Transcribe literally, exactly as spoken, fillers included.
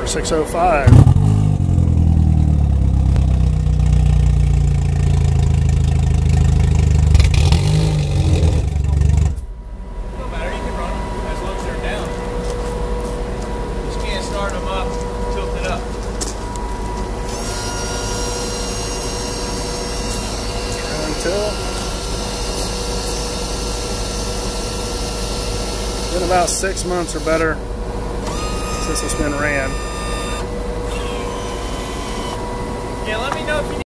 for six oh five. Start them up, tilt it up. Until it's been about six months or better since it's been ran. Yeah, let me know if you need